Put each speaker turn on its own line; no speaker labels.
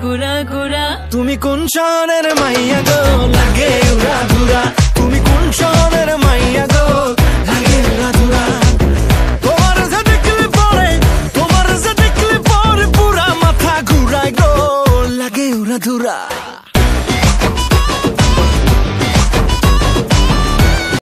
ঘুরা ঘুরা।
তুমি কোন শহরের মাইয়া গো লাগে উড়া ধুরা, তুমি কোন শহরের মাইয়া গো লাগে উড়া ধুরা। তোমার যে দেখলে পরে, তোমার যে দেখলে পরে পুরা মাথা ঘুরায় গো লাগে উড়া ধুরা।